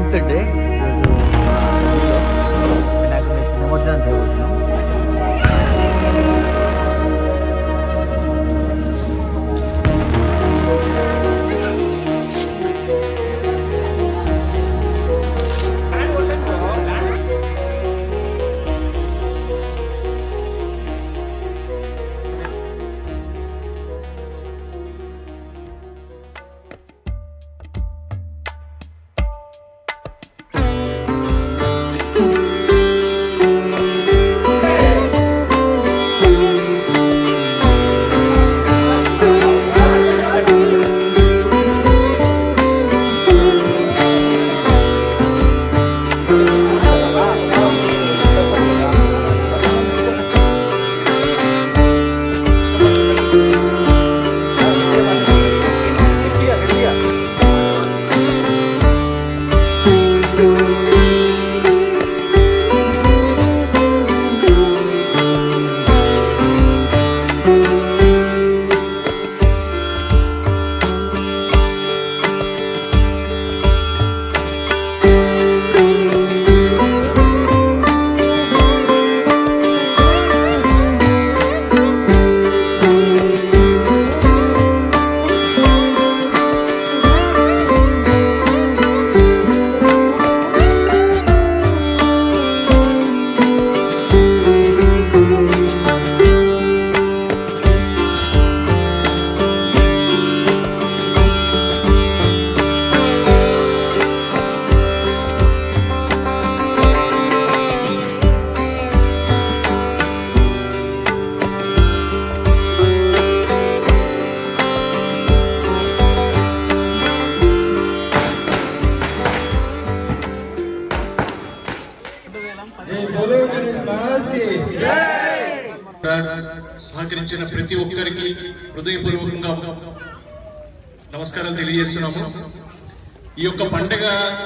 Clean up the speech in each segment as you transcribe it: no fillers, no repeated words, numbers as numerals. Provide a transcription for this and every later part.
10th day ఈరోజు వినాయక నిమజ్జనం చేయబోతున్నాం. సహకరించిన ప్రతి ఒక్కరికి హృదయపూర్వకంగా నమస్కారాలు తెలియజేస్తున్నాము. ఈ యొక్క పండుగ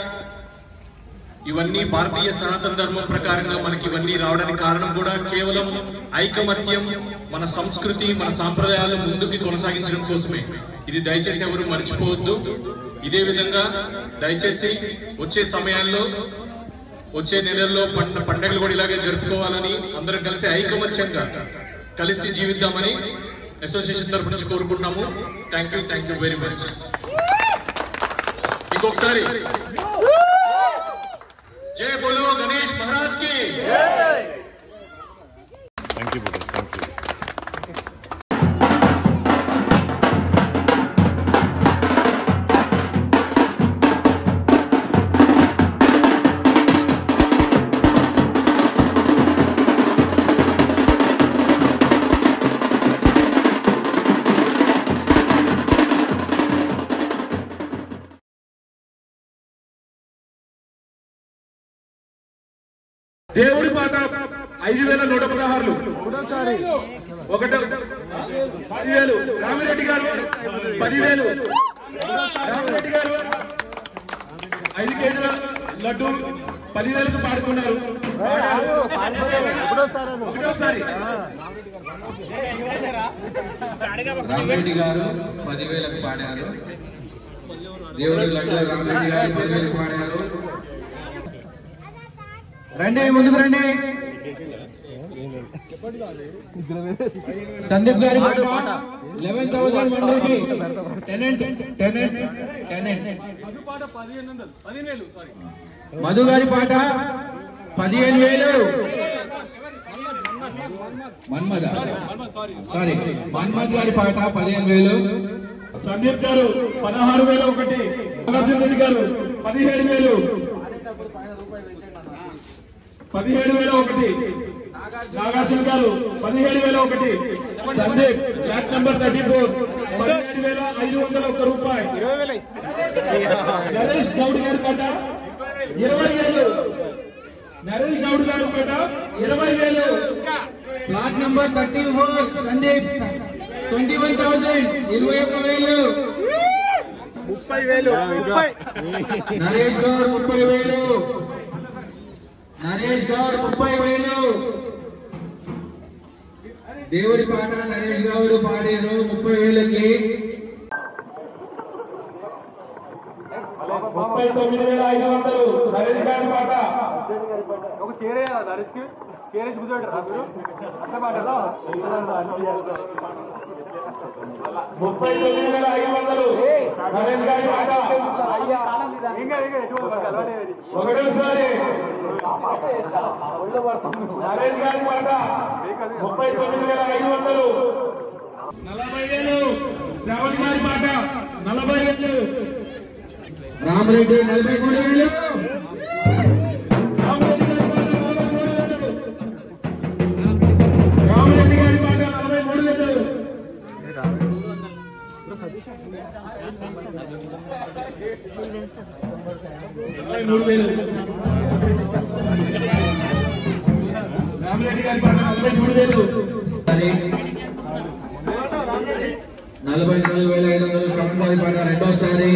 ఇవన్నీ భారతీయ సనాతన ధర్మం ప్రకారంగా మనకి ఇవన్నీ రావడానికి కారణం కూడా కేవలం ఐకమత్యం, మన సంస్కృతి, మన సాంప్రదాయాలు ముందుకు కొనసాగించడం కోసమే. ఇది దయచేసి ఎవరు మర్చిపోవద్దు. ఇదే విధంగా దయచేసి వచ్చే సమయాల్లో, వచ్చే నెలల్లో పండుగలు కూడా ఇలాగే జరుపుకోవాలని, అందరం కలిసి ఐకమత్యంగా కలిసి జీవిద్దామని అసోసియేషన్ తరఫు నుంచి కోరుకుంటున్నాము. Thank you very much. ఇంకొకసారి జై బోలో గణేష్ మహారాజ్ కి. Thank you. దేవుడి పాట 5116 ఒకటి 10,000 రామిరెడ్డి గారు 10,000 రామిరెడ్డి గారు 5 కేజీల లడ్డు 10,000కు పాడుకున్నారు. ఒకటోసారి రామిరెడ్డి గారు 10,000కు పాడారు. దేవుడి లడ్డు రామిరెడ్డి గారు 10,000కు పాడారు. రండి, ముందుకు రండి. సందీప్ గారి పాట 11,100 మధు గారి పాట 15,000. మన్మథ్ గారి పాట 15,000. సందీప్ గారు 16,001. నాగార్జున గారు 17,000. 17,001. నాగార్జున గారు 17,001. సందీప్ ఫ్లాట్ నంబర్ 34 17,501 రూపాయలు. నరేష్ గౌడ్ గారి పాట 20,000. నరేష్ గౌడ్ గారి పాట 20,000. Flat number 34 Sandeep 21,000 21,000. 30,000. నరేష్ గౌడ్ 30,000. నరేష్ గౌడ్ 30,000. దేవుడి పాట నరేష్ గౌడ్ పాడారు 30,000కి. 39,500 నరేష్ గారి పాట. ఒక చేరేయాలా నరేష్కి చేరేసి కూర్చోంటారా మీరు అంత పాటలో 39,500 నరేష్ గారి పాట. ఒకటోసారి నరేష్ గారి పాట 39,500. 40,000 శ్రావణ్ గారి పాట 40,000. రామరెడ్డి 43,000. రామరెడ్డి గారి పాట 43,000. రామరెడ్డి గారి పాట 43,000. 44,500 శ్రవణ్ గారి పాట రెండోసారి.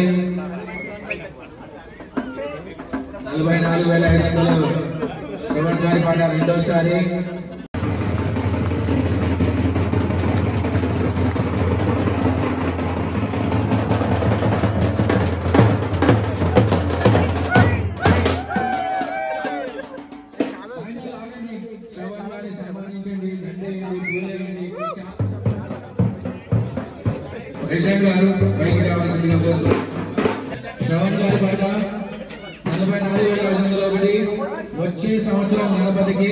44,500 శ్రవణ్ గారి పాట రెండోసారి. శ్రవణ్ గారిని సన్మానించండి. ప్రెసిడెంట్ గారు పైకి రావాల్సిందిగా కోరుతున్నాను. శ్రవణ్ గారి పాట 44,501 వచ్చే సంవత్సరం గణపతికి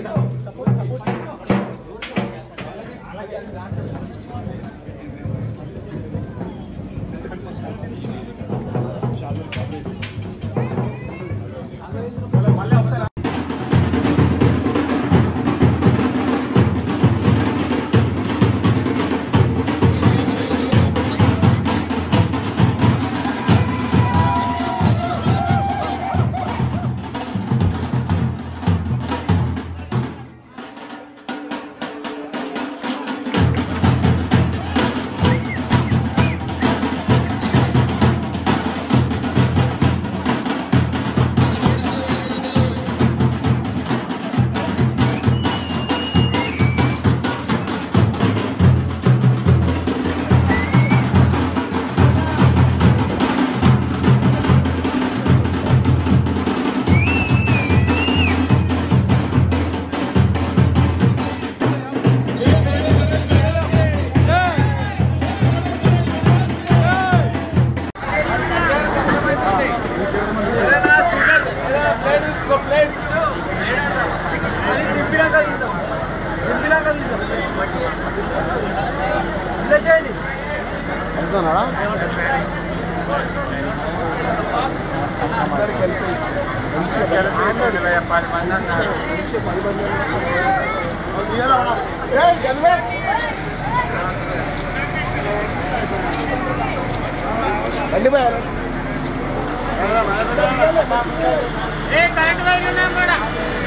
కరెంట్ వైర్లు ఉన్నాయి కూడా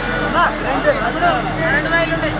కరెంట్ వైర్లు ఉన్నాయి